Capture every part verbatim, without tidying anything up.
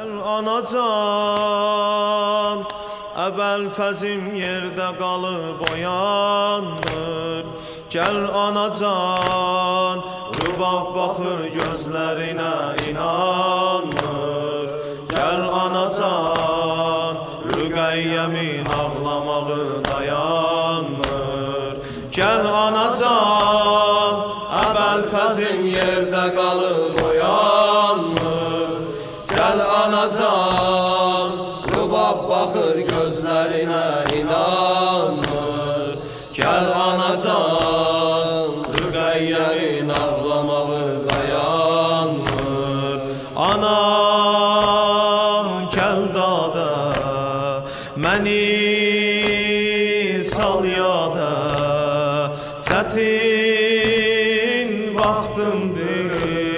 Gəl anacan, əvvəl fəzim yerdə qalıb oyanmır. Gəl anacan, rübab baxır gözlərinə inanmır. Gəl anacan, Rüqəyyəmin ağlamağı dayanmır. Gəl anacan, əvvəl fəzim yerdə qalıb oyanmır. Gəl anacan, rübab baxır gözlərinə inanmır. Gəl anacan, Rüqəyyəmin ağlamağı dayanmır. Anam gəl dada, məni sal yada. Çətin vaxtımdır,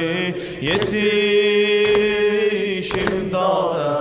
yetişim dada,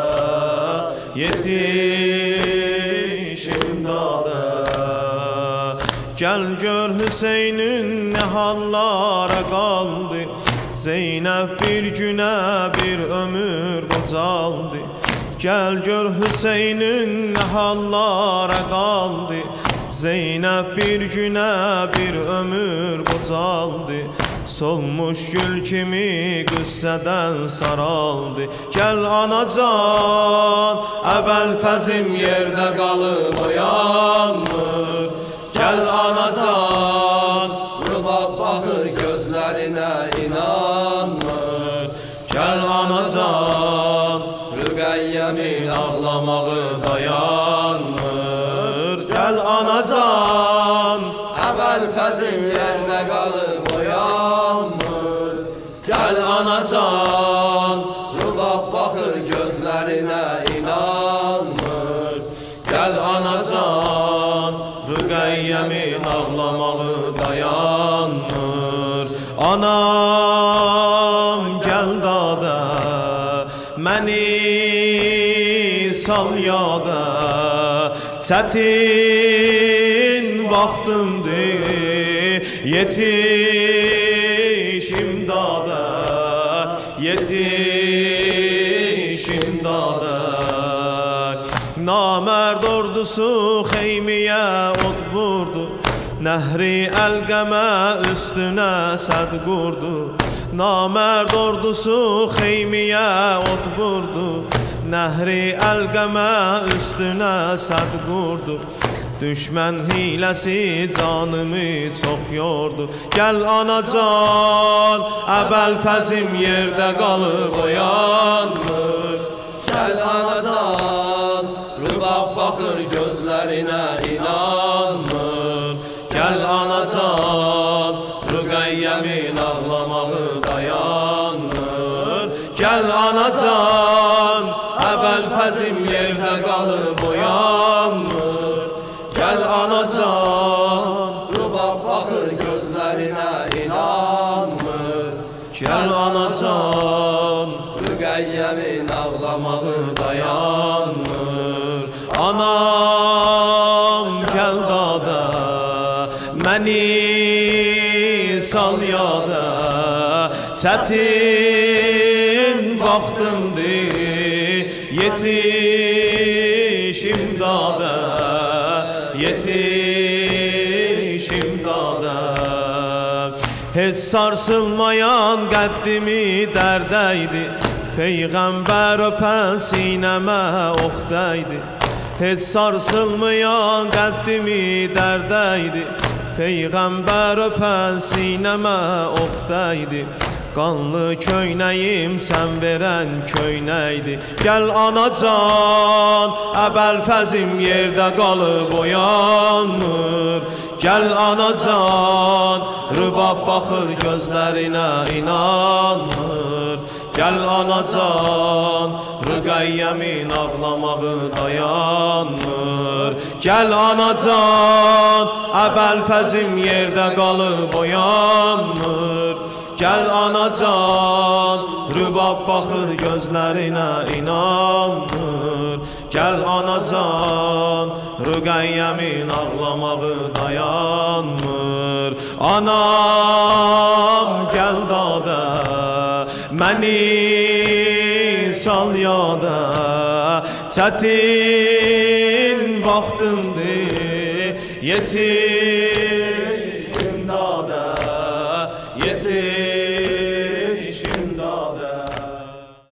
yetişim dada. Gəl gör Hüseynin nə hallara qaldı. Zeynəb bir günə bir ömür qocaldı. Gəl gör Hüseynin nə hallara qaldı. Zeynəb bir günə bir ömür qocaldı. Solmuş gül kimi qüssədən saraldı. Gəl anacan, əvvəl fəzim yerdə qalıb oyanmır. Gəl anacan, rübab baxır gözlərinə inanmır. Gəl anacan, Rüqəyyəmin ağlamağı dayanmır. Gəl anacan, əvvəl fəzim yerdə qalıb oyanmır. Gəl anacan, rübab baxır gözlərinə inanmır. Gəl anacan, Rüqəyyəmin ağlamağı dayanmır. Anam gəl dada, məni sal yada. Çətin vaxtımdır, yetişim dada, yetişim dada. Namərd ordusu xeymiyə od vurdu. Nəhri Əlqəmə üstünə səd qurdu. Namərd ordusu xeymiyə od vurdu. Nəhri Əlqəmə üstünə səd qurdu. Düşmən hiləsi canımı çox yordu. Gəl anacan, əvvəl fəzim yerdə qalıb oyanmır. Gəl anacan, rübab baxır gözlərinə inanmır. Gəl anacan, Rüqəyyəmin ağlamağı dayanmır. Gəl anacan, əvvəl fəzim yerdə qalıb oyanmır. Gəl anacan, rübab baxır gözlərinə inanmır. Gəl anacan, Rüqəyyəmin ağlamağı dayanmır. Anam gəl dada, məni sal yada. Çətin vaxtımdır, yetişim dada, yetişim dada. Heç sarsılmayan qəddimi dərdəydi. Peyğəmbər öpən sinəmə oxdaydı. Heç sarsılmayan qəddimi dərdəydi. Peyğəmbər öpən sinəmə oxdaydı. Qanlı köynəyim sən verən köynəkdi. Gəl anacan, əvvəl fəzim yerdə qalıb oyanmır. Gəl anacan, rübab baxır gözlərinə inanmır. Gəl anacan, Rüqəyyəmin ağlamağı dayanmır. Gəl anacan, əvvəl fəzim yerdə qalıb oyanmır. Gəl anacan, rübab baxır gözlərinə inanmır. Gəl anacan, Rüqəyyəmin ağlamağı dayanmır. Anam gəl dada, məni sal yada, çətin vaxtımdır, yetiş imdada, yetiş